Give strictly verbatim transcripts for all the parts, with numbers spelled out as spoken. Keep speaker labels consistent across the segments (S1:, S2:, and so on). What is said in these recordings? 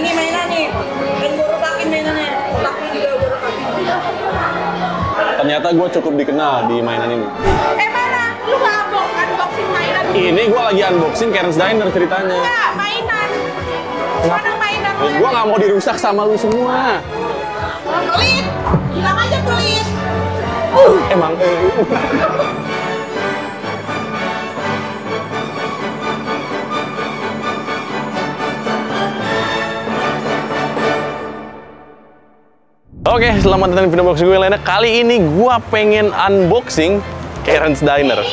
S1: ini mainan nih. Dan gue rusakin mainannya. Otaknya juga gue rusakin.
S2: Ternyata gue cukup dikenal di mainan ini.
S1: Eh mana? Lu nggak unboxing mainan?
S2: Ini gue lagi unboxing Karen's Diner ceritanya.
S1: Enggak, mainan. Mana mainan?
S2: Eh, gue nggak mau dirusak sama lu semua.
S1: Pelit. Bilang aja pelit.
S2: Uh. Emang. Eh. Oke, selamat datang di video box gue lainnya. Kali ini gue pengen unboxing Karen's Diner.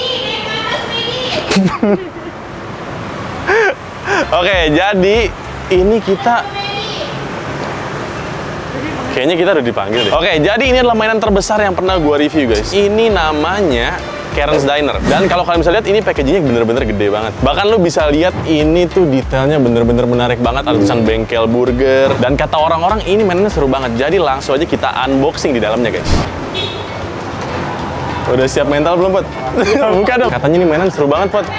S2: Oke, jadi ini kita kayaknya kita udah dipanggil deh. Oke, jadi ini adalah mainan terbesar yang pernah gue review, guys. Ini namanya Karen's Diner. Dan kalau kalian bisa lihat, ini packagingnya bener-bener gede banget. Bahkan lu bisa lihat ini tuh detailnya bener-bener menarik banget. Ada tulisan bengkel burger. Dan kata orang-orang ini mainannya seru banget. Jadi langsung aja kita unboxing di dalamnya, guys. Udah siap mental belum, Pot? Buka dong. Katanya ini mainan seru banget, Pot.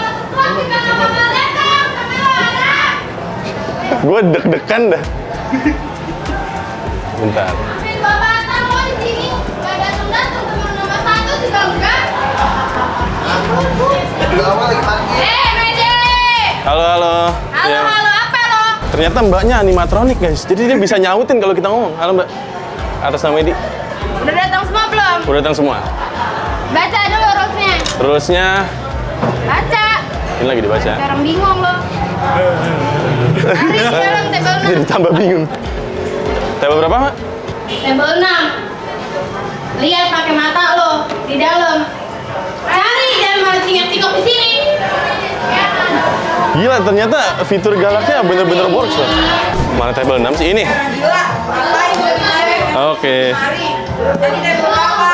S2: Gue deg-degan dah. Bentar. Halo, halo.
S1: Halo,
S2: ya.
S1: halo, apa lo?
S2: Ternyata mbaknya animatronik, guys. Jadi dia bisa nyautin kalau kita ngomong. Halo, Mbak. Atas nama Edi.
S1: Udah datang semua belum?
S2: Udah datang semua.
S1: Baca dulu rulesnya.
S2: Rulesnya
S1: Baca.
S2: ini lagi dibaca.
S1: Sekarang bingung lo. Mari sekarang table enam.
S2: Jadi tambah bingung. Table berapa, Mak?
S1: Table enam. Lihat pakai mata lo di dalam. Cari jangan malah tinggal-tinggal di sini.
S2: Gila, ternyata fitur galaknya bener-bener works loh. Mana table enam sih? Ini?
S1: Gila, ngapain dari kemarin?
S2: Oke.
S1: Mari. Jadi table berapa?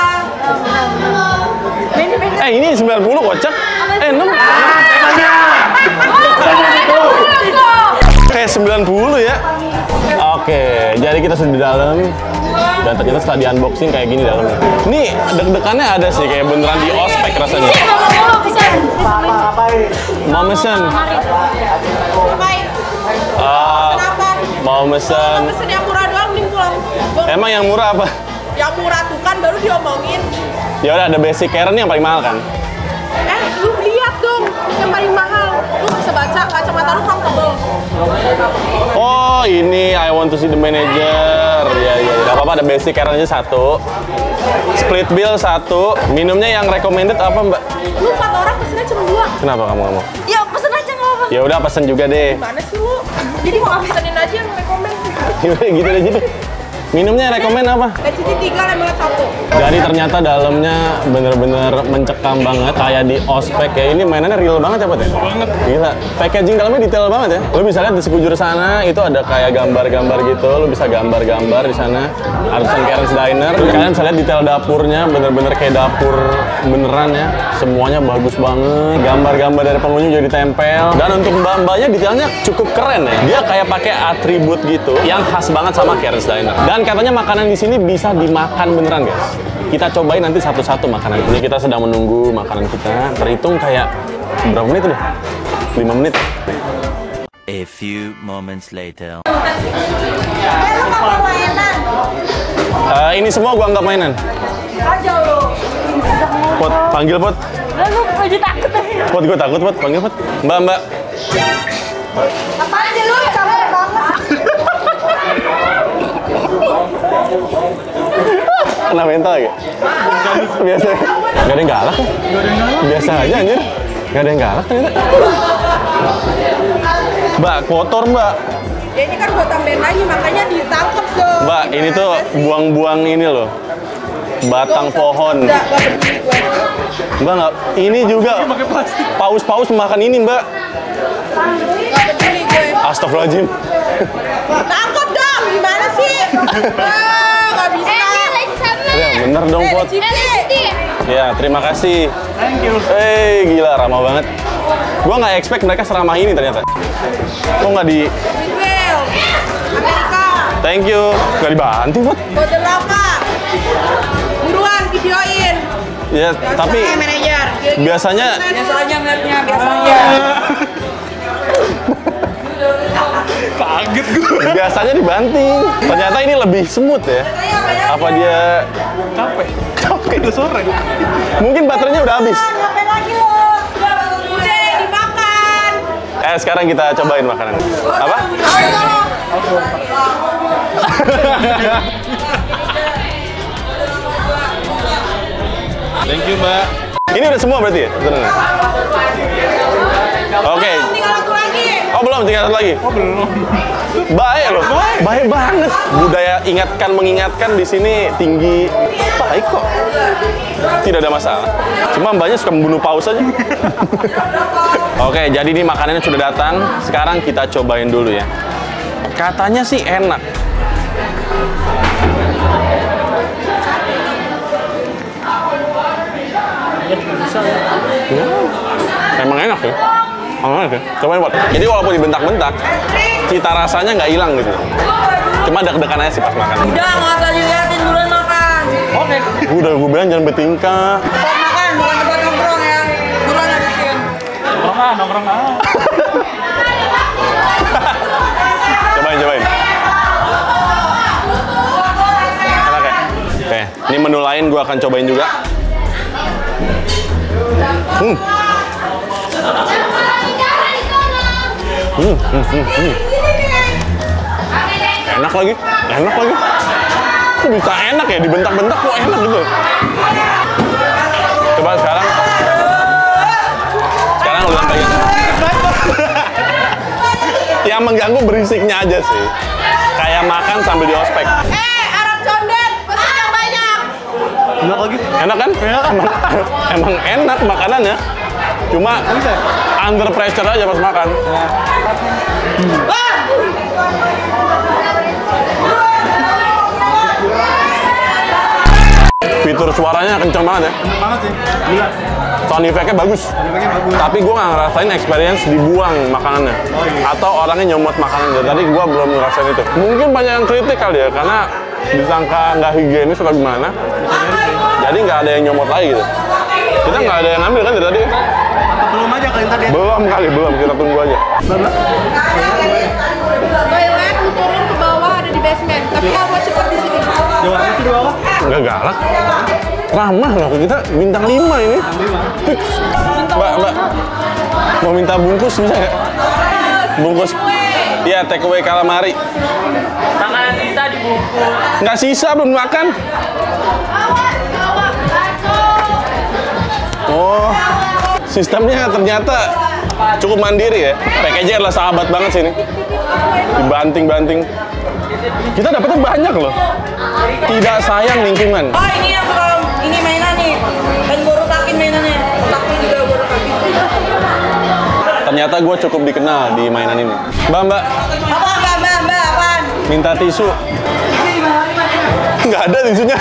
S2: Eh, ini sembilan puluh kocak. Eh, enam. Eh, sembilan puluh ya. Oke, jadi kita sudah di dalam. Dan ternyata setelah di unboxing kayak gini dalamnya. Ini deg-degannya ada sih, kayak beneran di ospek rasanya. Mau mesen?
S1: Ngapain?
S2: Uh,
S1: Kenapa?
S2: mau mesen.
S1: Pesen yang murah doang, mending pulang.
S2: Emang yang murah apa?
S1: Yang murah tuh kan baru diomongin.
S2: Ya udah, ada basic Karen yang paling mahal kan?
S1: Eh, lu lihat dong yang paling mahal. Lu nggak bisa baca, kacamata lu kan tebel.
S2: Oh, ini I want to see the manager. Ya, ya, ya. Gak apa-apa, ada basic Karen aja satu. Split bill satu. Minumnya yang recommended apa, Mbak?
S1: Lu empat orang pesennya cuma dua.
S2: Kenapa kamu nggak mau?
S1: Ya pesen aja nggak apa.
S2: Ya udah, pesen juga deh.
S1: Gimana sih lu? Jadi mau pesenin aja yang rekomen.
S2: Yaudah, gitu aja deh. Minumnya rekomen apa?
S1: K C T tiga, lemonade satu.
S2: Jadi ternyata dalamnya bener-bener mencekam banget, kayak di ospek ya. Ini mainannya real banget ya, Pak ya? Banget. Gila. Packaging dalamnya detail banget ya. Lu bisa lihat di sekujur sana itu ada kayak gambar-gambar gitu. Lu bisa gambar-gambar di sana. Ada tulisan Karen's Diner. Kalian bisa lihat detail dapurnya bener-bener kayak dapur beneran ya. Semuanya bagus banget. Gambar-gambar dari pengunjung jadi tempel. Dan untuk mbak-mbaknya detailnya cukup keren ya. Dia kayak pakai atribut gitu yang khas banget sama Karen's Diner. Dan katanya makanan di sini bisa dimakan beneran, guys. Kita cobain nanti satu-satu makanan. Ini kita sedang menunggu makanan kita. Terhitung kayak berapa menit udah? lima menit.
S3: A few moments later.
S2: Uh, ini semua gua anggap mainan.
S1: Aja lo.
S2: Pot, panggil Pot.
S1: Lu lagi takut deh.
S2: Pot, gua takut Pot. Panggil Pot. Mbak, Mbak.
S1: Apaan sih lu? Capek banget.
S2: Kena mental ya? Biasa. Gak ada yang galak ya? Biasa aja anjir. Gak ada yang galak ternyata. Mbak, kotor Mbak.
S1: Ya ini kan gua tambahin lagi, makanya ditangkep dong.
S2: Mbak, ini tuh buang-buang ini loh. Batang pohon.
S1: Enggak, gak peduli gue.
S2: Mbak, nggak. Ini juga paus-paus makan ini Mbak.
S1: Gak peduli gue.
S2: Astagfirullahaladzim.
S1: Tangkep dong, gimana sih? Ah, gak bisa.
S2: Ya bener dong
S1: Eh,
S2: Pot.
S1: Citi.
S2: Ya, terima kasih. Thank you. Eh, gila, ramah banget. Gua nggak expect mereka seramah ini ternyata. Kok nggak di...
S1: Will, Amerika.
S2: Thank you. Nggak dibantu, Pot.
S1: Kode berapa? Buruan, videoin.
S2: Ya,
S1: Biasa,
S2: tapi
S1: manajer. Gila-gila.
S2: biasanya...
S1: Biasanya ngeliatnya, biasanya.
S4: Kaget gue.
S2: Biasanya dibanting. Ternyata ini lebih smooth ya. Apa dia
S4: Capek. Capek udah sore.
S2: mungkin baterainya udah habis?
S1: Ngapain lagi lo? Udah dimakan.
S2: Eh sekarang kita cobain makanan. Apa?
S4: Thank you, Mbak.
S2: Ini udah semua berarti ya? Bener nggak? Oke.
S1: Tinggal satu lagi.
S2: Oh belum, tinggal satu lagi.
S4: Oh, belum.
S2: Baik loh, baik banget. Budaya ingatkan mengingatkan di sini tinggi. Baik kok. Tidak ada masalah. Cuma mbaknya suka membunuh paus aja. Oke, jadi ini makanannya sudah datang. Sekarang kita cobain dulu ya. Katanya sih enak. Ya, emang enak ya. Emang enak ya. Cobain buat. Jadi walaupun dibentak-bentak, cita rasanya nggak hilang gitu. Cuma deg-degan aja sih pas makan.
S5: Udah, nggak usah diliatin, duluan makan.
S4: Oke.
S2: Gue udah gue bilang jangan bertingkah.
S5: Tempat makan, bukan tempat nongkrong ya. Duluan habisin.
S4: Nongkrong ah, nongkrong ah.
S2: Cobain, cobain. Enak ya? Oke, ini menu lain gue akan cobain juga. Hmm. Hmm, hmm, hmm, hmm. Enak lagi, enak lagi. Kok bisa enak ya, dibentak-bentak kok enak gitu. Coba sekarang. Sekarang lu yang pegang. Yang mengganggu berisiknya aja sih. Kayak makan sambil di ospek.
S1: Eh, Arab condet, pesen yang banyak.
S4: Enak lagi.
S2: Enak kan? Emang, emang enak makanannya. Cuma under pressure aja pas makan. Fitur suaranya kenceng banget ya.
S4: Enak banget sih. Gila.
S2: Sound effect-nya bagus.
S4: Efeknya bagus.
S2: Tapi gue nggak ngerasain experience dibuang makanannya. Atau orangnya nyomot makanannya. Tadi gue belum ngerasain itu. Mungkin banyak yang kritik kali ya, karena disangka nggak higienis atau gimana. Jadi nggak ada yang nyomot lagi gitu. Kita nggak ada yang ngambil kan dari tadi?
S4: Belum aja kali tadi.
S2: Belum kali, belum. Kita tunggu aja.
S1: By the way, aku turun ke bawah ada di basement. Tapi nggak buat cepet di sini.
S4: Jawa itu di bawah.
S2: Nggak galak. Ramah loh, kita bintang lima ini. Fix. Mbak, mbak. Mau minta bungkus bisa nggak? Bungkus. Iya, take away calamari.
S5: Makanan kita dibungkus.
S2: Nggak sisa, belum makan. Oh, sistemnya ternyata cukup mandiri ya. Package-nya adalah sahabat banget sini. Dibanting-banting. Kita dapetnya banyak loh. Tidak sayang lingkungan.
S5: Oh, ini yang suka, ini mainan nih. Dan gue rusakin mainannya. Otaknya juga gue rusakin.
S2: Ternyata gue cukup dikenal di mainan ini. Mbak, mbak,
S5: Apa, mbak, mbak, mbak, apaan?
S2: minta tisu. Nggak ada tisunya.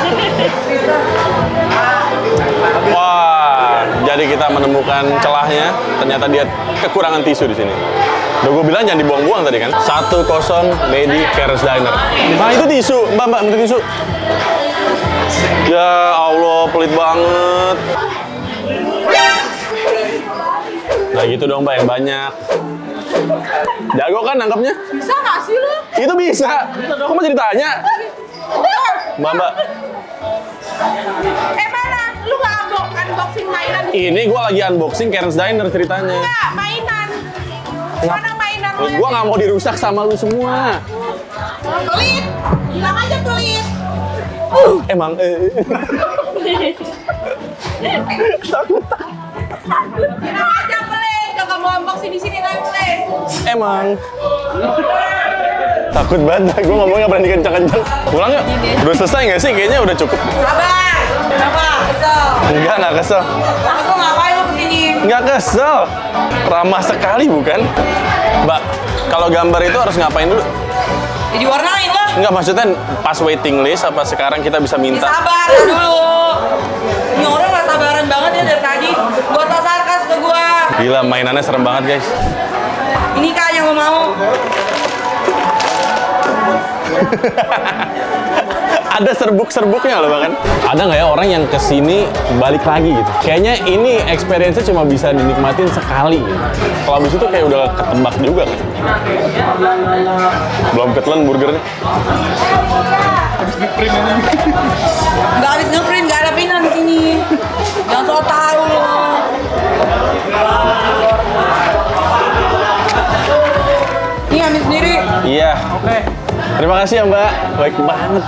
S2: Wah, jadi kita menemukan celahnya. Ternyata dia kekurangan tisu di sini. Udah gue bilang jangan dibuang-buang tadi kan. Satu kosong Lady Keres Diner. Nah itu tisu, mbak mbak minta tisu. Ya Allah, pelit banget. Nah gitu dong mbak, yang banyak. Jago kan nangkapnya?
S1: Bisa nggak sih lu?
S2: Itu bisa. Kok mau ditanya? Mbak mbak.
S1: Eh mana? Lu nggak unbox unboxing mainan?
S2: Ini gue lagi unboxing Keren's Diner ceritanya.
S1: Enggak, mainan. Mana mainan lu?
S2: Gue nggak mau dirusak sama lu semua.
S1: Pelit. Bilang aja pelit.
S2: Emang. Eh.
S1: Bilang aja pelit. Kalau mau unboxing di sini nggak pelit.
S2: Emang. Takut banget, gue ngomongnya berani kencang-kencang. Pulang yuk. Udah selesai nggak sih? Kayaknya udah cukup.
S5: Sabar. Kenapa? Kesel.
S2: Enggak, nggak kesel.
S5: Aku ngapain lu kesini?
S2: Nggak kesel. Ramah sekali bukan? Mbak, kalau gambar itu harus ngapain dulu?
S5: Ya diwarnain lah.
S2: Enggak, maksudnya pas waiting list apa sekarang kita bisa
S5: Ya,
S2: minta?
S5: sabar dulu. Ini orang gak sabaran banget ya dari tadi. Gua tak sarkas ke gua.
S2: Gila, mainannya serem banget guys.
S5: Ini kan yang gua mau.
S2: Ada serbuk-serbuknya loh bahkan. Ada nggak ya orang yang kesini balik lagi gitu? Kayaknya ini experience-nya cuma bisa dinikmatin sekali gitu. Kalau habis itu kayak udah ketebak juga kan. Belum ketelan burgernya.
S5: Nggak habis ngeprint, nggak ada printan di sini. Jangan so tahu loh. Ini ambil sendiri.
S2: Iya. Oke. Terima kasih ya Mbak. Baik banget.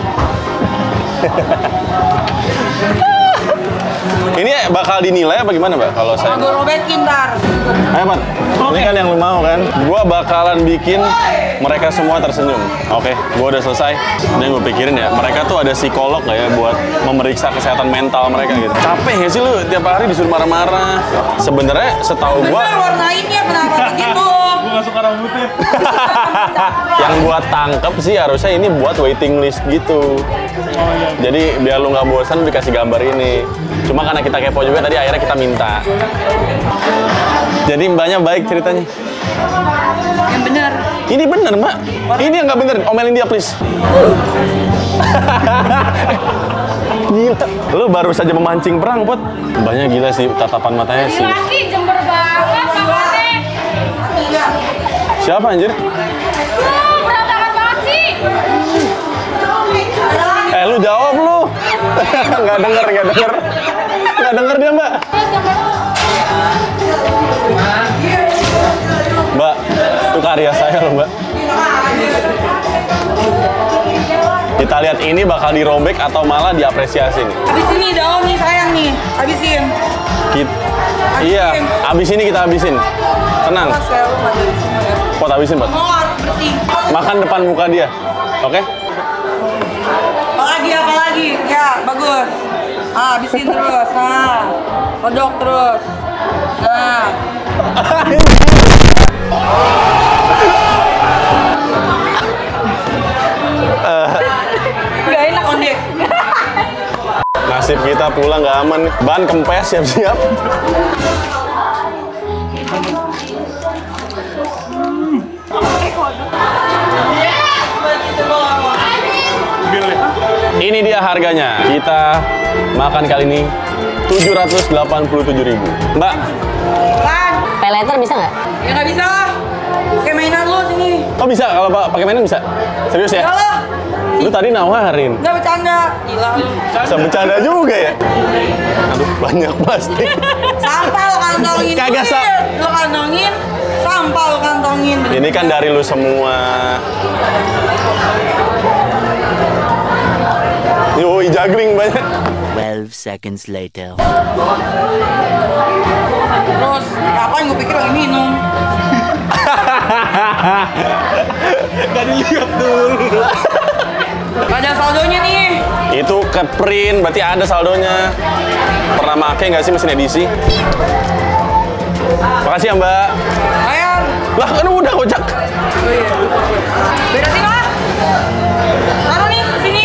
S2: Ini bakal dinilai apa gimana Mbak kalau saya?
S5: Gue robekin ntar.
S2: Ayo Pat, ini kan yang lu mau kan? Gua bakalan bikin mereka semua tersenyum. Oke, gua udah selesai. Ini yang gue pikirin ya, mereka tuh ada psikolog nggak ya buat memeriksa kesehatan mental mereka gitu. Capek nggak sih lu tiap hari disuruh marah-marah? Sebenarnya setahu gua
S5: Bener, warnainnya kenapa begitu?
S4: Gue gak suka rambutnya.
S2: yang gua tangkep sih harusnya ini buat waiting list gitu. Jadi biar lu nggak bosan dikasih gambar ini. Cuma karena kita kepo juga tadi akhirnya kita minta. Jadi mbaknya baik ceritanya.
S5: Yang bener.
S2: Ini bener mbak. Ini yang nggak bener. Omelin dia please. Gila. Lu baru saja memancing perang Pot. Mbaknya gila sih tatapan matanya sih.
S1: Laki jember banget makanya.
S2: Siapa anjir?
S1: Tuh, berantakan banget sih.
S2: Eh lu jawab lu. Nggak denger, nggak denger. Nggak denger dia mbak. Mbak, itu karya saya loh mbak. Kita lihat ini bakal dirobek atau malah diapresiasi nih.
S5: Habis ini daun nih sayang nih. Habisin.
S2: Kita, iya, abis ini kita habisin. Tenang. Pot habisin pot.
S5: Mau harus bersih.
S2: Makan depan muka dia. Oke?
S5: Apalagi, apalagi. Ya, bagus. Ah, habisin terus. Nah, kodok terus. Nah. Gak enak, Onde.
S2: Nasib kita pulang nggak aman nih. Ban kempes siap-siap. Ini dia harganya. Kita makan kali ini tujuh ratus delapan puluh tujuh ribu. Mbak,
S5: Kan?
S6: Pay later bisa nggak?
S5: Ya nggak bisa. Pakai mainan lu sini.
S2: oh bisa kalau Pak pakai mainan bisa? Serius ya?
S5: Enggak lah.
S2: Lu tadi nawarin.
S5: Nggak bercanda. Gila lu.
S2: Bisa bercanda juga ya? Aduh, banyak plastik.
S5: Sampah lo kantongin.
S2: Kagak
S5: duit.
S2: sa-
S5: Lo kantongin. Sampah lo kantongin.
S2: Ini kan dari lu semua. Yoi, juggling banyak.
S3: Twelve seconds later.
S5: Terus, apa yang gue pikir lagi minum?
S4: Gak dilihat dulu.
S5: Gak ada saldonya nih.
S2: Itu ke print, berarti ada saldonya. Pernah make nggak sih mesin edisi? Makasih ya Mbak.
S5: Bayar.
S2: Lah kan udah kocak.
S5: Beresin lah. Taruh nih, sini.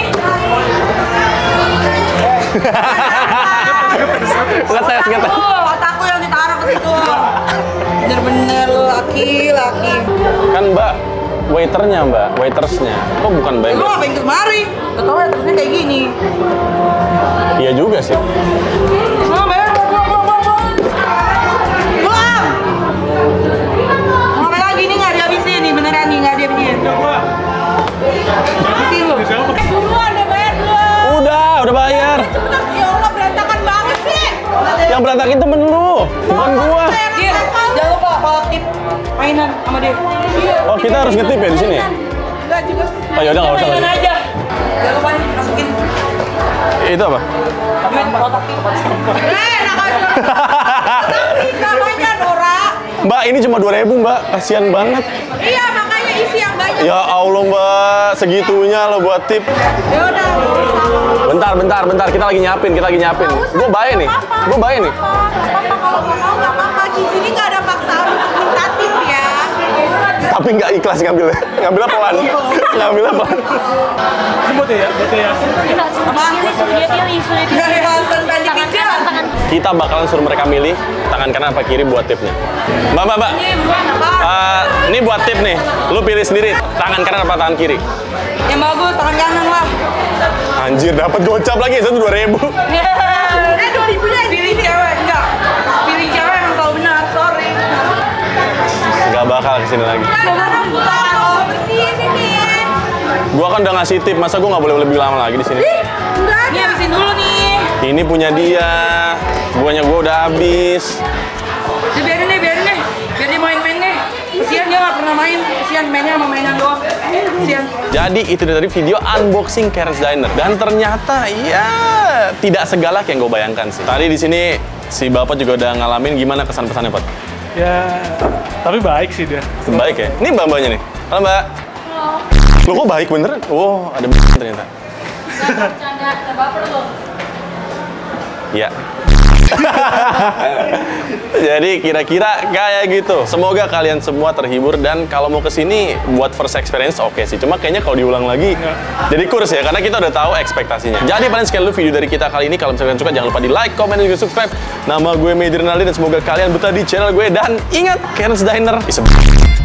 S2: Ngetes, ngetes.
S5: Oh, otakku yang ditaruh ke situ. Bener-bener laki-laki.
S2: Kan Mbak, waiternya Mbak, waitersnya. Kok bukan Mbak?
S5: Lu ngapain kemari? Gak tau ya terusnya kayak gini.
S2: Iya juga sih.
S5: Mau bayar? Pulang, pulang, pulang, pulang. Pulang! Mau ngapain lagi nih? Nggak dihabisin nih, beneran nih, nggak dihabisin. Habisin lu.
S1: Buruan deh bayar belum?
S2: Udah, udah bayar.
S1: Ya Allah berantakan banget sih.
S2: Yang berantakin temen lu, bukan gua.
S5: Gir, jangan lupa kalau tip mainan sama dia.
S2: Oh, kita harus ngetip ya di sini ya?
S5: Enggak juga.
S2: Oh yaudah, nggak usah.
S5: Mainan aja. Jangan lupa nih, masukin
S2: Itu apa?
S5: duit kotak tip. Eh, enak aja. Tapi namanya Nora.
S2: Mbak, ini cuma dua ribu Mbak, kasihan banget.
S1: Iya makanya isi yang banyak.
S2: Ya Allah Mbak, segitunya lo buat tip.
S1: Ya udah.
S2: Bentar, bentar, bentar, kita lagi nyapin, kita lagi nyapin. Gue bayar nih, gue bayar nih.
S1: Apa kalau nggak mau nggak apa-apa. Di sini nggak ada paksaan untuk minta tip ya.
S2: Tapi nggak ikhlas ngambilnya, ngambilnya pelan, ngambilnya pelan.
S4: Ini buat ya, buat ya.
S5: Apa?
S6: Sulit ya, sulit.
S5: Dari Hasan tadi pijat.
S2: Kita bakalan suruh mereka milih tangan kanan apa kiri buat tipnya. Mbak, mbak, mbak.
S5: Ini bukan apa?
S2: Eh, ini buat tip nih. Lu pilih sendiri, tangan kanan apa tangan kiri.
S5: Yang bagus, tangan kanan lah.
S2: Anjir, dapat gocap lagi satu dua ribu.
S5: Eh dua ribunya pilih cewek enggak? Pilih cewek yang selalu benar, sorry.
S2: Gak bakal kesini lagi.
S5: Bersihin ini.
S2: Gua kan udah ngasih tip, masa gua nggak boleh lebih lama lagi di sini?
S5: Enggak, ini habisin dulu nih.
S2: Ini punya dia, guanya gua udah habis.
S5: Udah biarin deh, biarin deh. Biar dia main-main deh. Kesian dia nggak pernah main. Kesian mainnya sama mainan doang. Kesian.
S2: Jadi itu dari video unboxing Karen's Diner dan ternyata ya tidak segalak yang gue bayangkan sih. Tadi di sini si bapak juga udah ngalamin, gimana kesan pesannya Pak?
S4: Ya, tapi baik sih dia.
S2: Baik ya. Ini mbak-mbaknya nih. Halo Mbak. Halo. Lo kok baik beneran? Oh ada ternyata.
S1: Bercanda, ada baper lo.
S2: Iya. Jadi kira-kira kayak gitu. Semoga kalian semua terhibur dan kalau mau kesini buat first experience oke sih. Cuma kayaknya kalau diulang lagi jadi kurs ya, karena kita udah tahu ekspektasinya. Jadi paling sekian dulu video dari kita kali ini. Kalau misalkan suka jangan lupa di like, comment, dan juga subscribe. Nama gue Mehdi Renaldi dan semoga kalian betah di channel gue. Dan ingat, Karen's Diner is a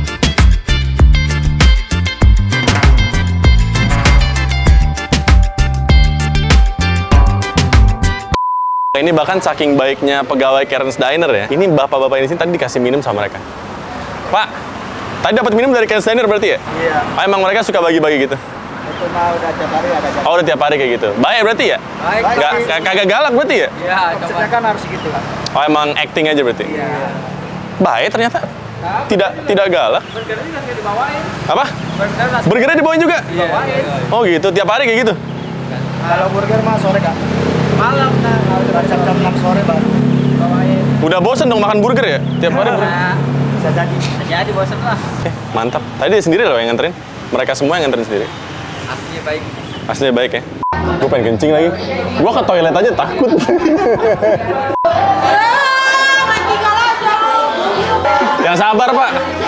S2: ini bahkan saking baiknya pegawai Karen's Diner ya. Ini bapak-bapak ini sini tadi dikasih minum sama mereka. Pak, tadi dapat minum dari Karen's Diner berarti ya?
S7: Iya.
S2: Ah, emang mereka suka bagi-bagi gitu?
S7: Itu mah udah tiap hari ada.
S2: Oh, udah tiap hari kayak gitu. Baik berarti ya?
S7: Baik.
S2: Nggak, nggak- kagak galak berarti ya?
S7: Iya, maksudnya kan harus gitu lah.
S2: Oh, emang acting aja berarti?
S7: Iya.
S2: Baik ternyata. Tidak tidak galak.
S7: Burgernya nggak dibawain.
S2: Apa?
S7: Burger nggak
S2: Burgernya dibawain juga?
S7: dibawain.
S2: Oh gitu, tiap hari kayak gitu?
S7: Kalau burger mah sore kak. Malam nah. Kalau jam-jam enam sore baru bawain.
S2: Udah bosen dong makan burger ya? Tiap hari burger?
S7: Bisa jadi. Bisa jadi bosan lah.
S2: Eh, mantap. Tadi dia sendiri loh yang nganterin. Mereka semua yang nganterin sendiri.
S7: Aslinya baik.
S2: Aslinya baik ya. Gue pengen kencing lagi. Gue ke toilet aja takut. Yang sabar Pak.